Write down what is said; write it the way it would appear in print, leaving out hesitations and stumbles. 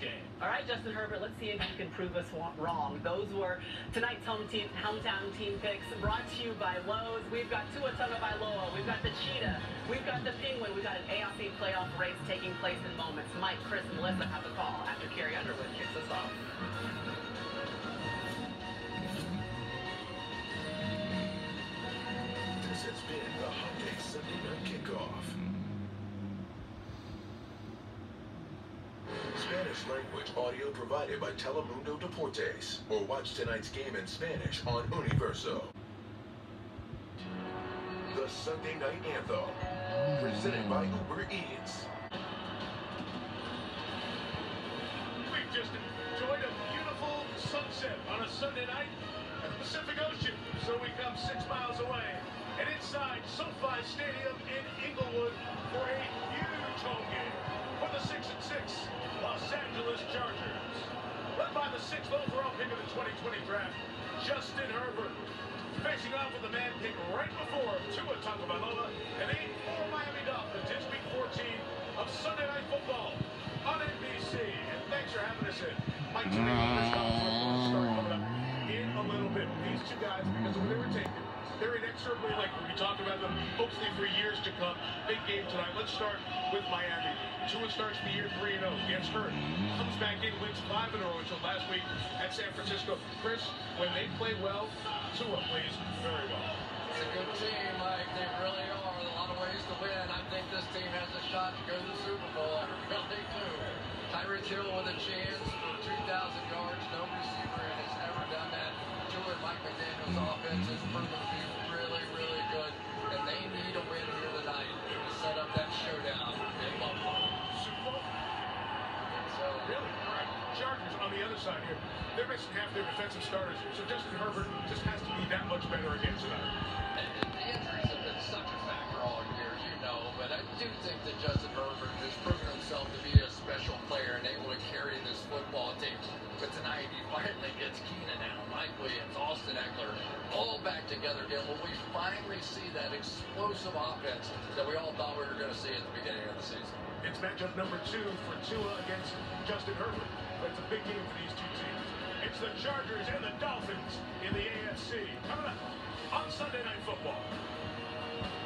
game. All right, Justin Herbert, let's see if you can prove us wrong. Those were tonight's hometown team picks brought to you by Lowe's. We've got Tua Tagovailoa, we've got the Cheetah, we've got the Penguin, we've got an AFC playoff race taking place in moments. Mike, Chris, and Melissa have the call after Carrie Underwood kicks us off. This has been the Hyundai Sunday Night Kickoff. Spanish language audio provided by Telemundo Deportes. Or watch tonight's game in Spanish on Universo. The Sunday Night Anthem, presented by Uber Eats. We've just enjoyed a beautiful sunset on a Sunday night at the Pacific Ocean. So we come 6 miles away and inside SoFi Stadium in Inglewood for a huge home game for the 6-6 Los Angeles Chargers. Led by the 6th overall pick of the 2020 draft, Justin Herbert. Facing off with the man picked right before Tua Tagovailoa and 8-4 Miami Dolphins. It's week 14 of Sunday Night Football on NBC. And thanks for having us in. Mike, today we're going to start coming up in a little bit. These two guys, because of where they were taken, they're inexorably like we'll be talking about them hopefully for years to come. Big game tonight. Let's start with Miami. Tua starts the year 3-0. Gets hurt. Comes back in, wins 5 in a row until last week at San Francisco. Chris, when they play well, Tua plays very well. It's a good team, Mike. They really are. A lot of ways to win. I think this team has a shot to go to the Super Bowl. I really do. Tyreek Hill with a chance for 2,000 yards. No receiver has ever done that. Tua and Mike McDaniel's offense has proven to be really, really good. And they need a win here tonight to set up that showdown in Buffalo. Super Bowl? So, really? All right. Chargers on the other side here. They're missing half their defensive starters, so Justin Herbert just has to be that much better again tonight. And the injuries have been such a factor all year, you know, but I do think that Justin Herbert has proven himself to be a special player and able to carry this football team. But tonight he finally gets Keenan Allen, Mike Williams, Austin Eckler, all back together again. Will we finally see that explosive offense that we all thought we were going to see at the beginning of the season? It's matchup number 2 for Tua against Justin Herbert. But it's a big game for these two teams. It's the Chargers and the Dolphins in the AFC. Coming up on Sunday Night Football.